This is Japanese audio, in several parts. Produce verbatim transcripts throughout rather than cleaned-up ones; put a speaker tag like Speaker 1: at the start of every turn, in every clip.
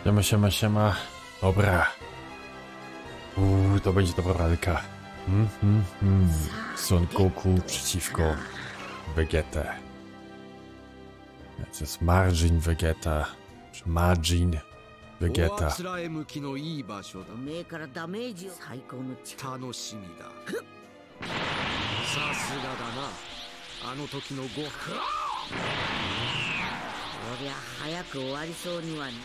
Speaker 1: Siema, siema, siema. Dobra. Uuu, to będzie dobra walka. Mm, mm, mm. Son Goku przeciwko Vegetę. To jest Margin Vegeta. Czy Margin Vegeta.
Speaker 2: おあつらえ向きのいい場所だ。
Speaker 3: おめえからダメージ最高の力。
Speaker 2: 楽しみだ。さすがだな。あの時のご飯。
Speaker 3: こりゃ早く終わりそうにはね。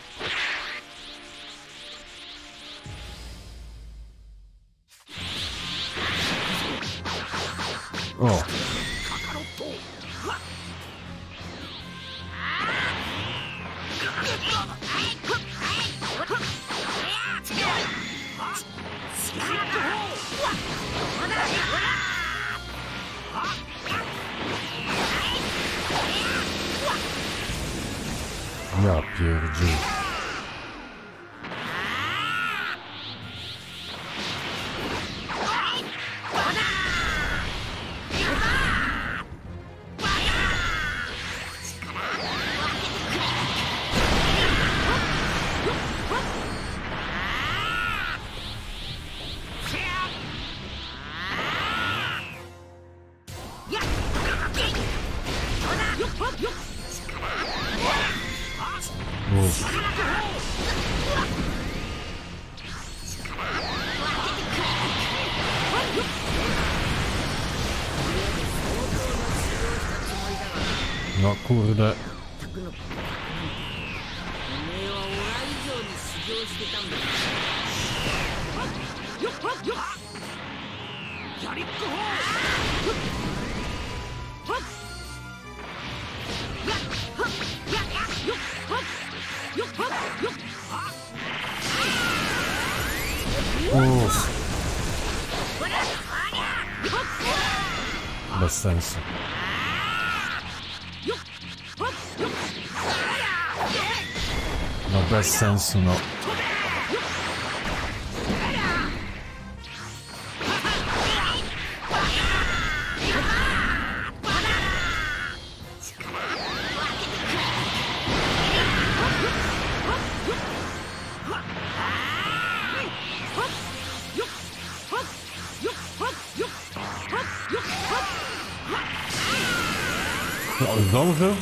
Speaker 1: おう。Ja pierdziu. No kurde. おお。Bez sensu. No bez sensu, no. No, zdążył?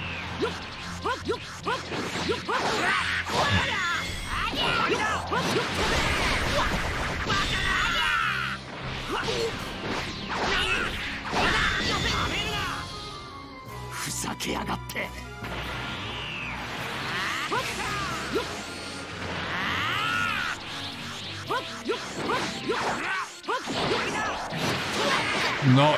Speaker 1: No.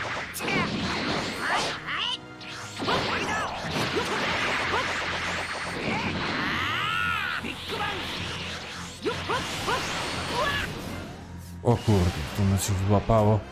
Speaker 1: O kurde, to mnie się złapało.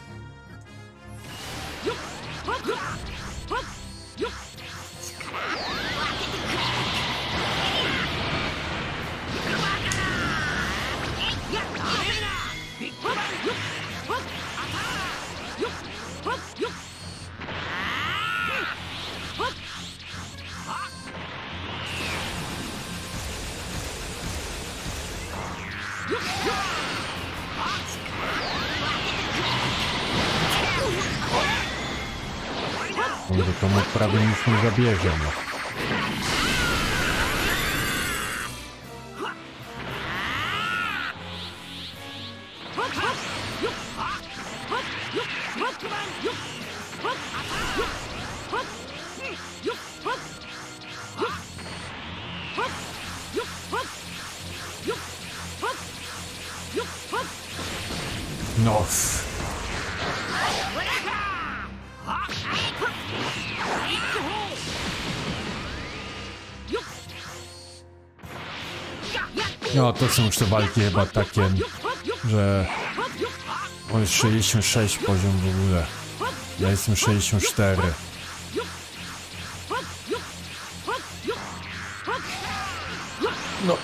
Speaker 1: Może to mu prawie nic nie zabierze, no. No. No, to są już te walki chyba takie, że on jest sześćdziesiąt sześć poziom w ogóle. Ja jestem sześćdziesiąt cztery. No.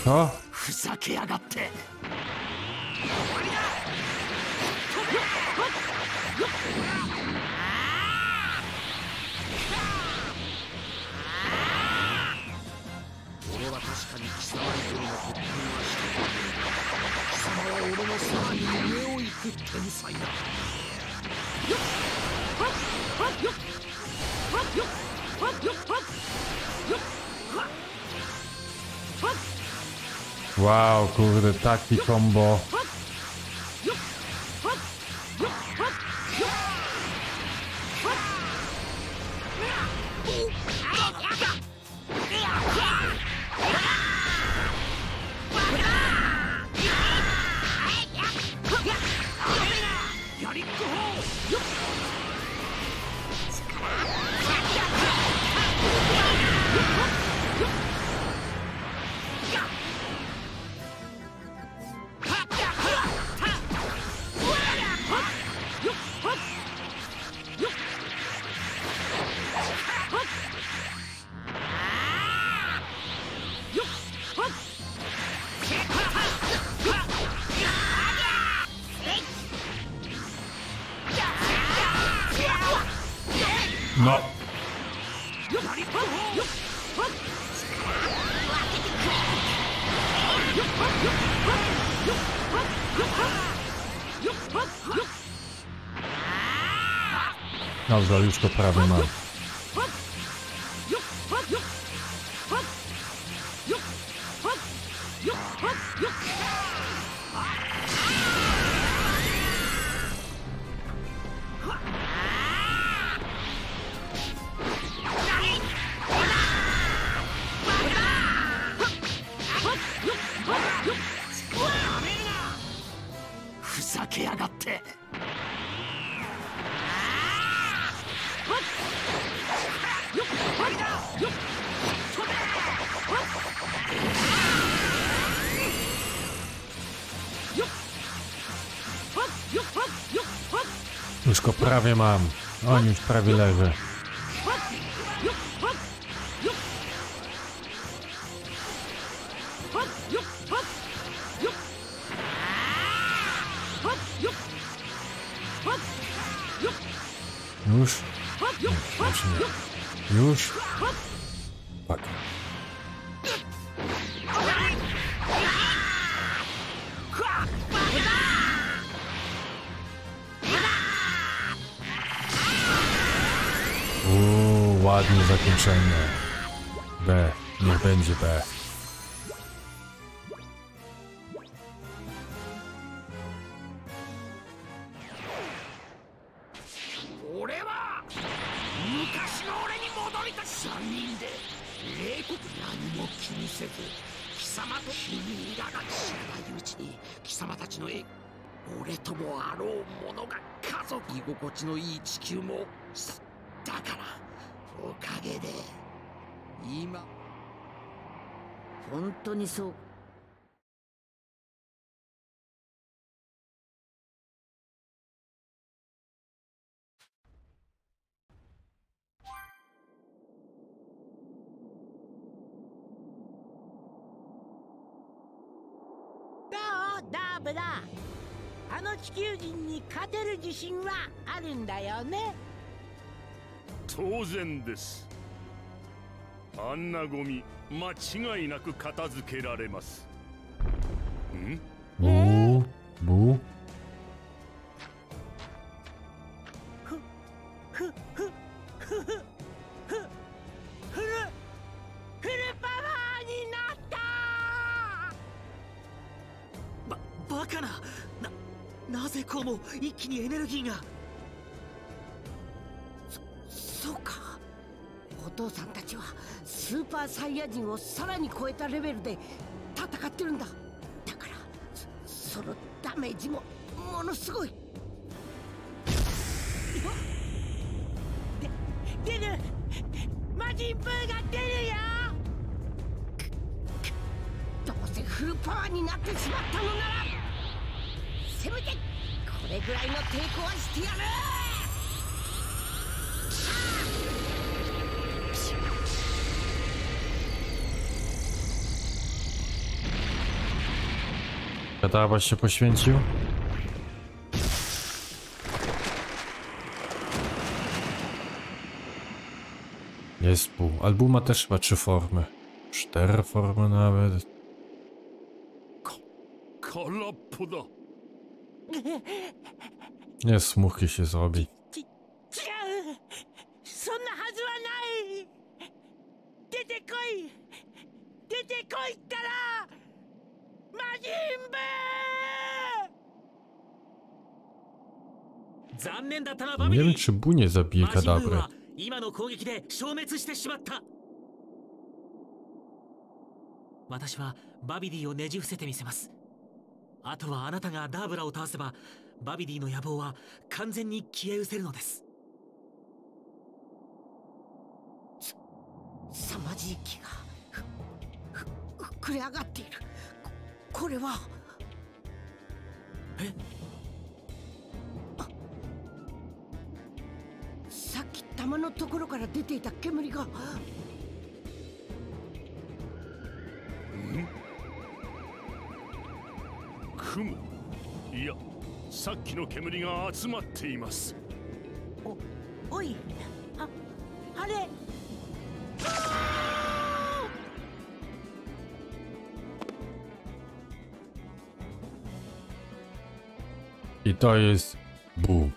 Speaker 1: Co?
Speaker 4: ふざけやがって。
Speaker 2: 俺は確かに貴様以上の特訓はしたけど、貴様は俺のさらに上を行く天才だ。
Speaker 1: Wow, kurde, taki combo. No. Dobrze, już to prawie mam. Już go prawie mam. On już prawie leży. Już? Nie, już nie. Już? Tak. Uuu, ładnie zakończenie. B, niech będzie B.
Speaker 3: So.
Speaker 5: ダーブだ。あの地球人に勝てる自信はあるんだよね。
Speaker 6: 当然です。あんなゴミ間違いなく片付けられます。ん？
Speaker 1: ブーブー。
Speaker 5: ふふふふふふフルフルパワーになった。
Speaker 4: ばバカな。ななぜこうも一気にエネルギーが。そそうか。
Speaker 3: お父さんたちはスーパーサイヤ人をさらに超えたレベルで戦ってるんだ。だからそ、そのダメージもものすごい。
Speaker 5: で出る。魔人ブーが出るよ。
Speaker 3: どうせフルパワーになってしまったのならせめてこれぐらいの抵抗はしてやる。
Speaker 1: Kadawa się poświęcił? Jest pół. Album ma też chyba trzy formy. Cztery formy nawet.
Speaker 6: Kalapoda.
Speaker 1: Nie, smuchy się zrobi.
Speaker 5: ち違うそんなはずはない出てこい出てこいったら魔人ブー残念だったなバビ
Speaker 1: Nie
Speaker 5: デ
Speaker 1: wiem,
Speaker 5: ィ
Speaker 1: czy Bu nie zabije
Speaker 5: 魔人ブー
Speaker 1: kadabry.
Speaker 5: は今の攻撃で消滅してしまった私はバビディをねじ伏せてみせますあとはあなたがダーブラを倒せばバビディの野望は完全に消え失せるのです
Speaker 3: 凄まじい気がふふ膨れ上がっている。ここれは
Speaker 5: え
Speaker 3: さっき玉のところから出ていた煙が
Speaker 6: 雲いやさっきの煙が集まっています
Speaker 5: おおいああれ
Speaker 1: I to jest Bu.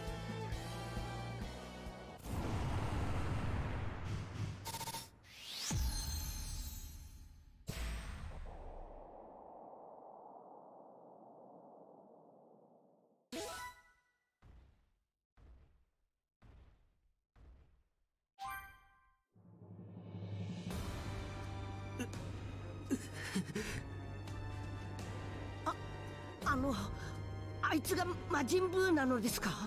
Speaker 3: A, あのあいつが魔人ブーなのですか？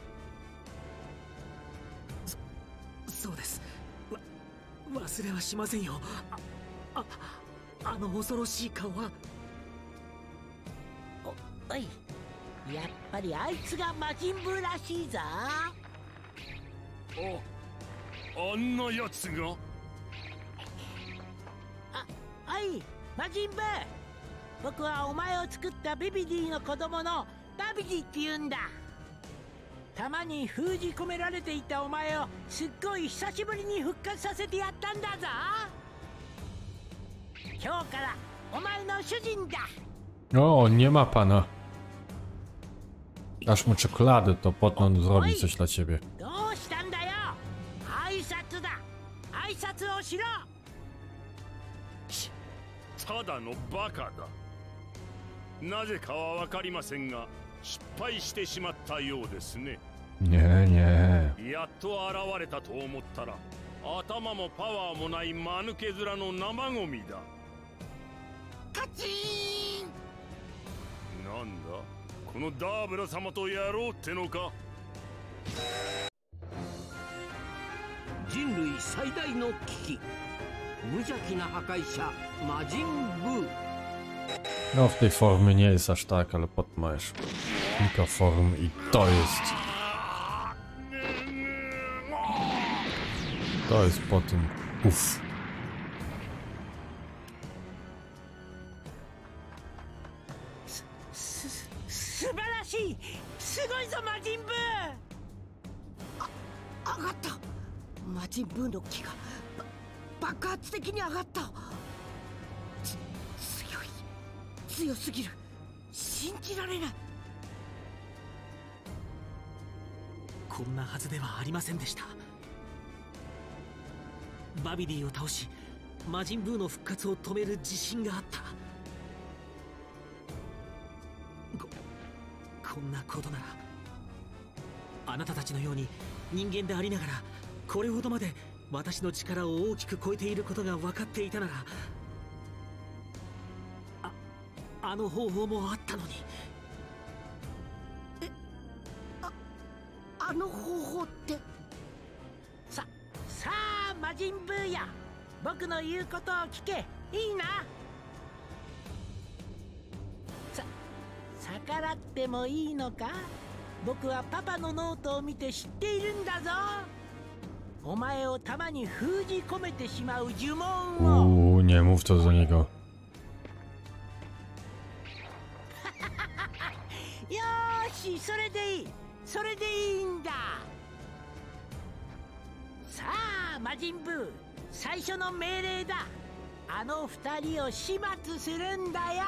Speaker 5: そうですわ忘れはしませんよあああの恐ろしい顔はおおいやっぱりあいつが魔人ブーらしいぞ
Speaker 6: ああんなやつが
Speaker 5: あはい魔人ブー僕はお前を作ったビビディの子供のバビディって言うんだ弾に封じ込められていたお前をすっごい久しぶりに復活させてやったんだぞ今日からお前の主人だ
Speaker 1: O, nie ma pana. Dasz mu czekoladę, to potem zrobi coś dla ciebie.
Speaker 5: どうしたんだよ挨拶だ挨拶をしろ
Speaker 6: ただのバカだなぜかは分かりませんが失敗してしまったようですね
Speaker 1: Nie, nie.
Speaker 6: やっと現れたと思ったら頭もパワーもない間抜け面の生ゴミだ
Speaker 3: カチーン
Speaker 6: なんだこのダーブラ様とやろうってのか
Speaker 2: 人類最大の危機無邪気な破壊者魔人ブー
Speaker 1: No, w tej formie nie jest aż tak, ale potem masz kilka form i to jest... To jest po tym... Uff.
Speaker 5: す素晴らしいすごいぞ魔人ブー
Speaker 3: 上がった魔人ブーの気がば爆発的に上がったつ強い強すぎる信じられない
Speaker 5: こんなはずではありませんでしたバビディを倒し魔人ブーの復活を止める自信があったここんなことならあなたたちのように人間でありながらこれほどまで私の力を大きく超えていることが分かっていたならああの方法もあったのに
Speaker 3: あの方法って
Speaker 5: ささあ魔人ブーや僕の言うことを聞けいいなさ逆らってもいいのか僕はパパのノートを見て知っているんだぞお前を弾に封じ込めてしまう呪文を
Speaker 1: Uuu, nie mów to do niego.
Speaker 5: し、それでいい、それでいいんだ。さあ魔人ブー、最初の命令だ。あの二人を始末するんだよ。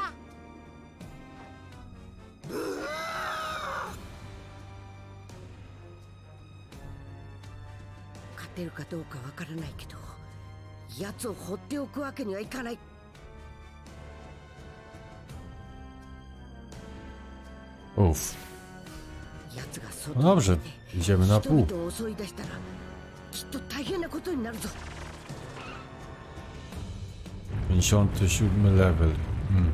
Speaker 3: 勝てるかどうかわからないけど、奴を放っておくわけにはいかない。
Speaker 1: Uff.
Speaker 3: 奴が
Speaker 1: No dobrze, idziemy na
Speaker 3: 人
Speaker 1: pół.
Speaker 3: 々を襲い出したらきっと大変なことになるぞ。
Speaker 1: pięćdziesiąty siódmy level. Hmm.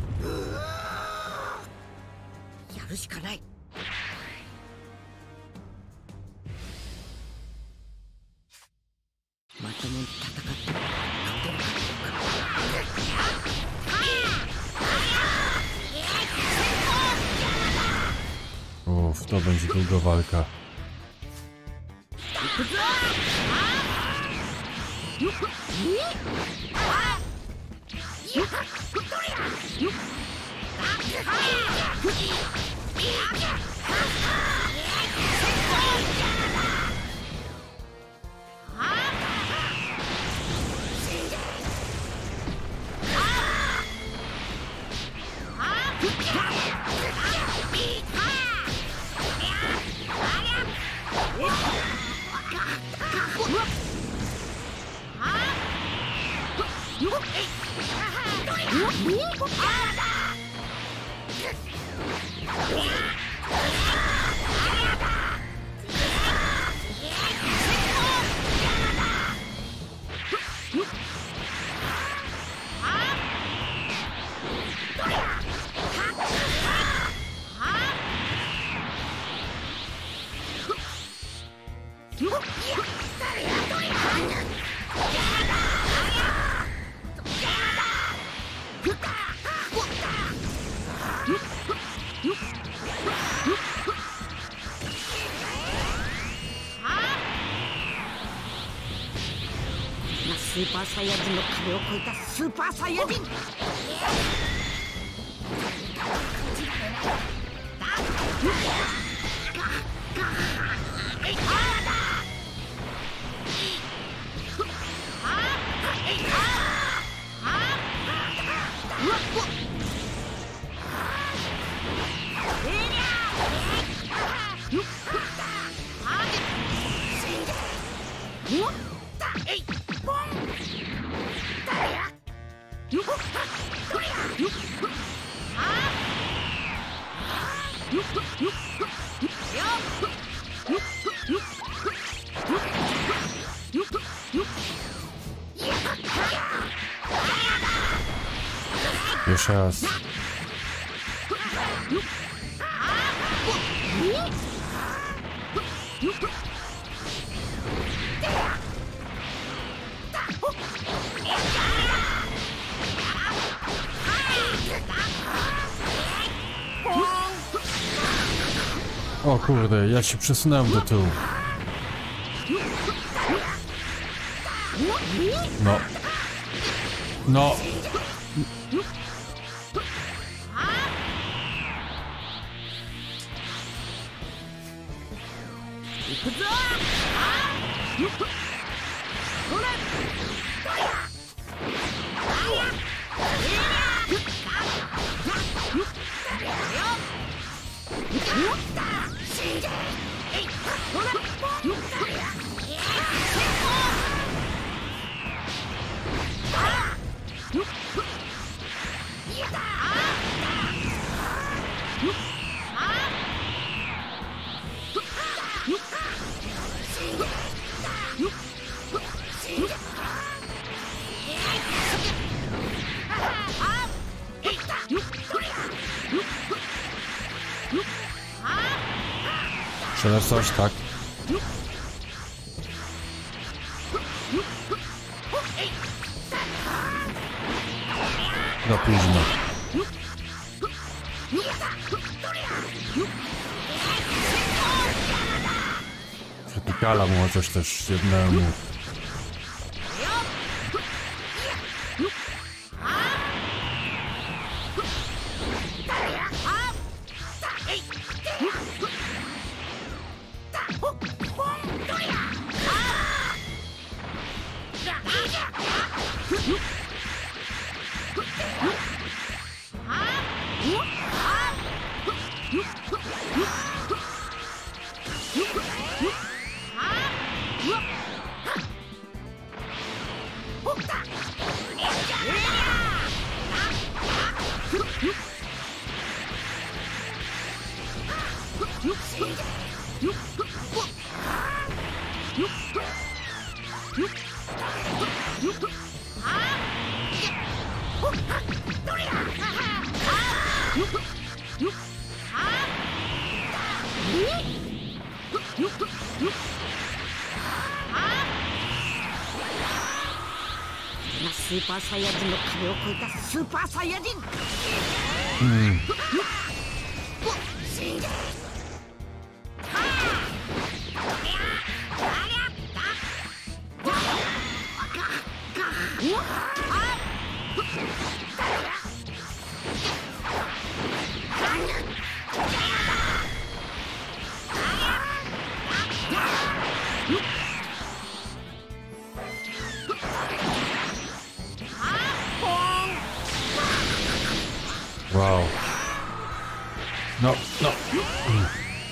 Speaker 3: やるしかない。まともに戦って勝てるかどうか。
Speaker 1: Uff, to będzie długa walka.
Speaker 3: スーパーサイヤ人の壁を越えたスーパーサイヤ人。
Speaker 1: Jeszcze raz. O kurde, ja się przesunąłem do tyłu. No. No. Przede coś, tak? Za późno. Krytykala mu chociaż też jednemu.
Speaker 3: スーパーサイヤ人の壁を越えたスーパーサイヤ人。
Speaker 1: うん。Wow. No, no. Mm.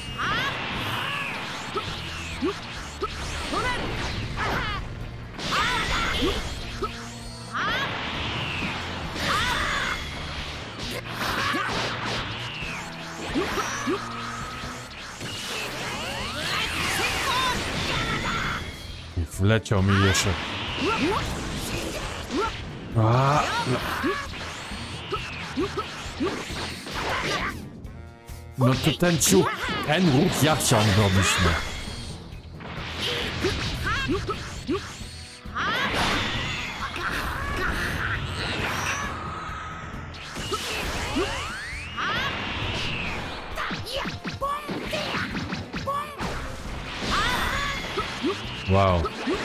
Speaker 1: I wleciał mi jeszcze. A, no. No to ten ciuch, ten ruch ja chciałem robić, no. Wow.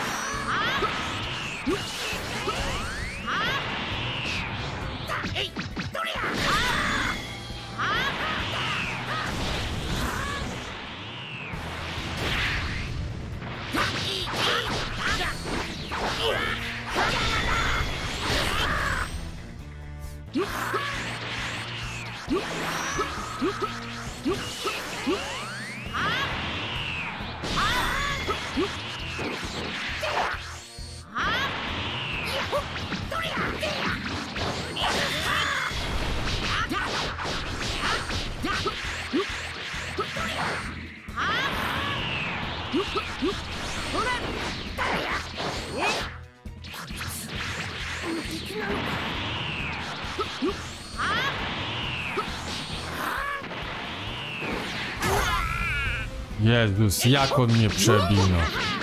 Speaker 1: Jezus, jak on mnie przebił, no.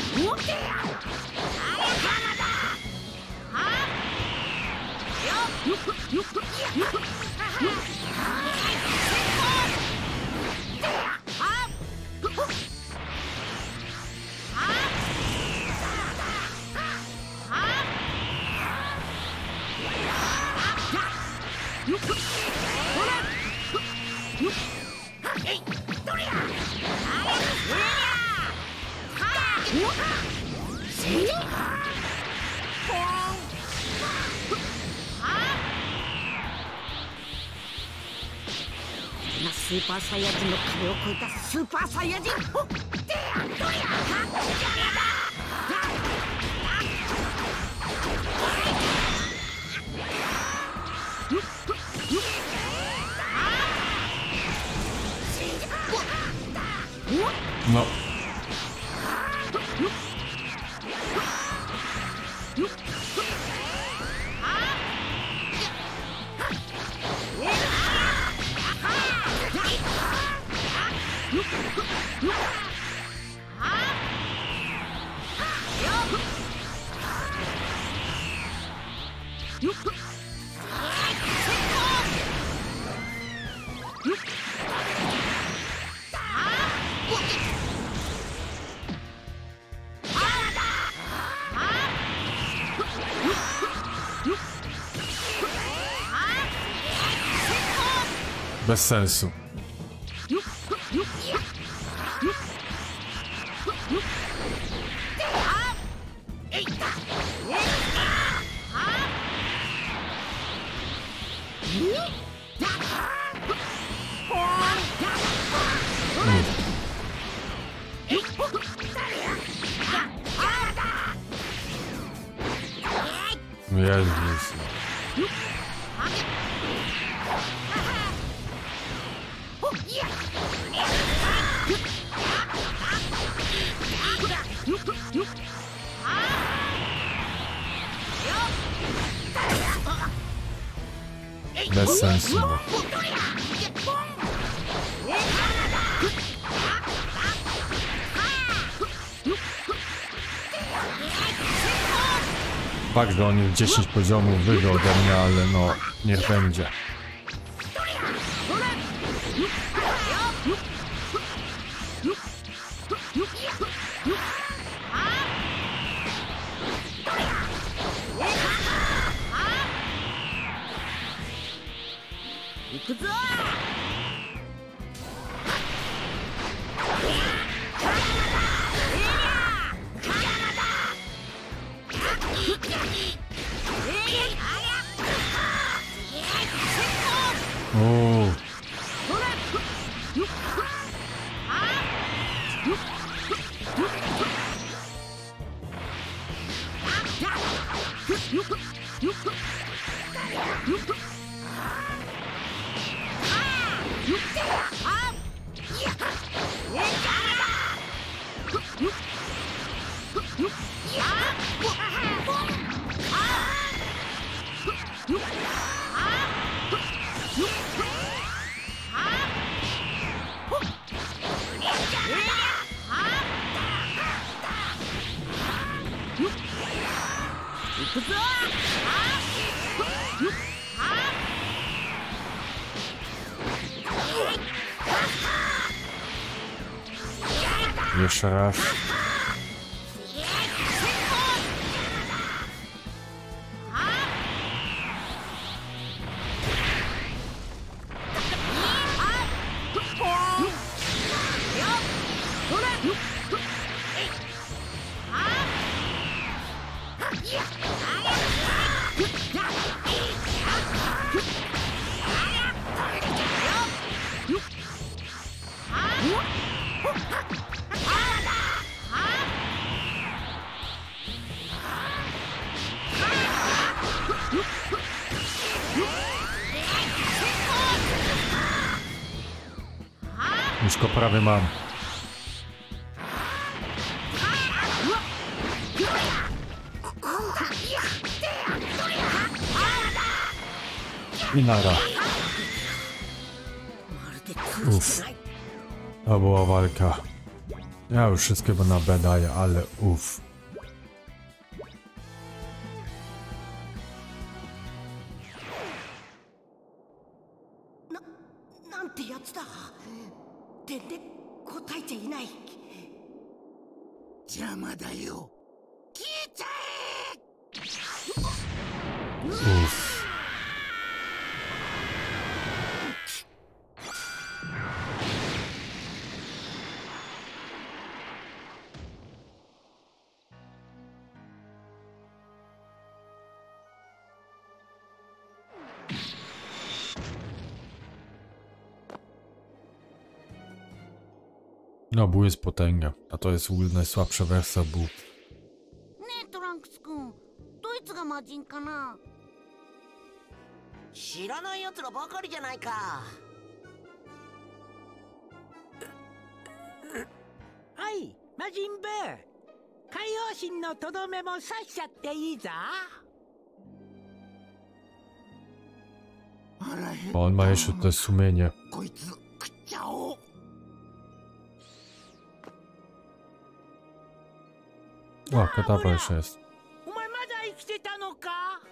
Speaker 3: スーパーサイヤ人の壁を越えたスーパーサイヤ人。
Speaker 1: No. Bez sensu. Jezus. sensu. No. Fakt, że on jest dziesięć poziomów wyżej ode mnie, ale no, niech będzie. O. Jeszcze raz. Już go prawie mam. I nara. Uff. To była walka. Ja już wszystkiego na B daję, ale uff.
Speaker 3: Na, なんてやつだ。全然答えちゃいない。
Speaker 2: 邪魔だよ。消えちゃえ。
Speaker 1: Uff. No, Buu jest potęga, a to jest w ogóle najsłabsza wersja Buu.
Speaker 7: ねえトランクス君、ドイツが魔人かな。
Speaker 4: 知らない奴らばかりじゃないか。
Speaker 5: はい、魔人ブー。海王神のとどめも刺しちゃっていいぞ。
Speaker 1: Bo on ma jeszcze to sumienie.
Speaker 2: こいつ食っちゃおう。
Speaker 1: O, Kadabra jeszcze jest.
Speaker 5: お前まだ生きてたのか。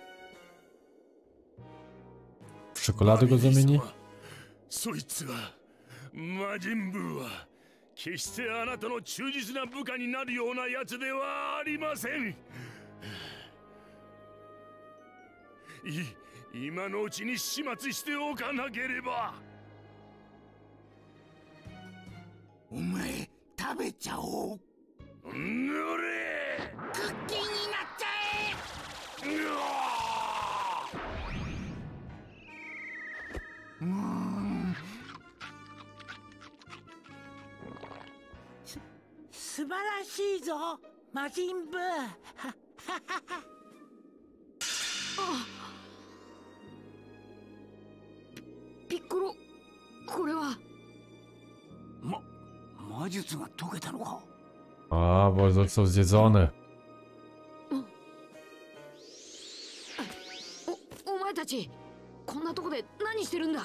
Speaker 1: W czekolady go zamieni?
Speaker 6: そいつは魔人ブーは決してあなたの忠実な部下になるようなやつではありません。い今のうちに始末しておかなければ。
Speaker 2: お前食べちゃおう。
Speaker 6: ぬれ
Speaker 2: クッキーになっちゃえ。
Speaker 6: うわ
Speaker 2: うーん。
Speaker 5: 素晴らしいぞ、魔人ブー。
Speaker 3: ピッコロ、これは。
Speaker 2: ま、魔術が解けたのか。
Speaker 1: A, bo został zjedzony.
Speaker 3: お、お前たち、
Speaker 8: こんなとこで何してるんだ。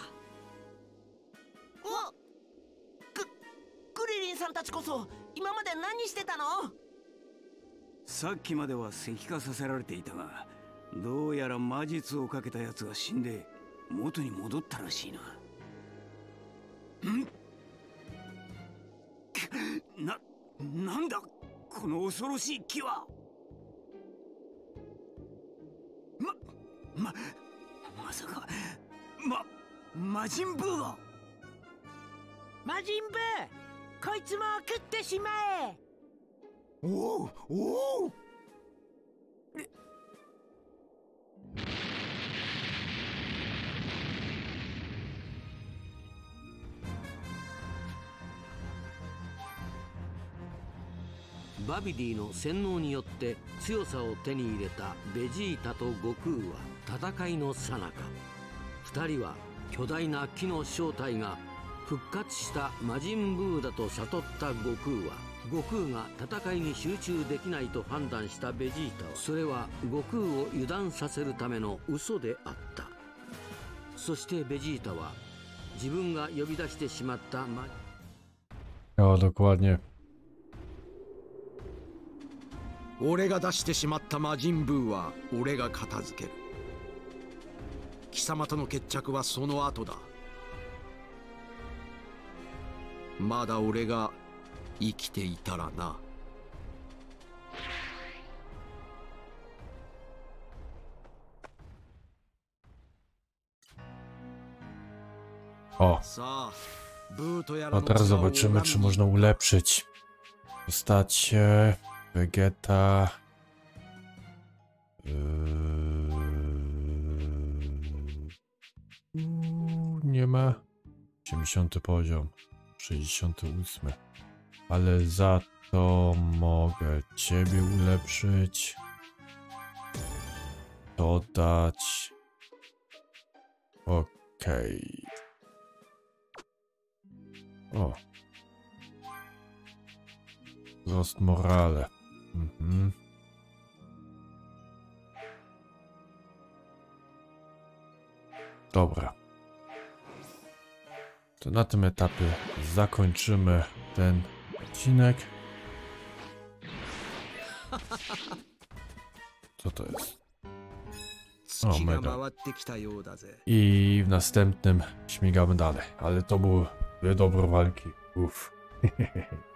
Speaker 4: おククリリンさんたちこそ今まで何してたの？
Speaker 9: さっきまでは石化させられていたが、どうやら魔術をかけたやつが死んで元に戻ったらしいな。んな、なんだこの恐ろしい木は。ま、ま、まさか、ま、魔人ブーが。
Speaker 5: 魔人ブー、こいつも食ってしまえ。
Speaker 9: おお、おお。
Speaker 2: バビディの洗脳によって強さを手に入れたベジータと悟空は戦いの最中、二人は巨大な木の正体が復活した魔人ブーだと悟った悟空は、悟空が戦いに集中できないと判断したベジータは、それは悟空を油断させるための嘘であった。そしてベジータは自分が呼び出してしまった魔
Speaker 1: Ja, dokładnie.
Speaker 10: 俺が出してしまった魔人ブーは俺が片付ける。貴様との決着はその後だ。まだ俺が生きていたらな。
Speaker 1: O,
Speaker 10: さあ、ブーとやら
Speaker 1: a
Speaker 10: の
Speaker 1: teraz
Speaker 10: ツアーを
Speaker 1: zobaczymy, czy można ulepszyć postacie Vegeta. Yy... Uuu, nie ma. osiemdziesiąty poziom, sześćdziesiąty ósmy. Ale za to mogę ciebie ulepszyć. Dodać. Okej. O. Wzrost morale. Mhm. Dobra. To na tym etapie zakończymy ten odcinek. Co to jest? O, medal. I w następnym śmigamy dalej. Ale to były dobre walki. Uff.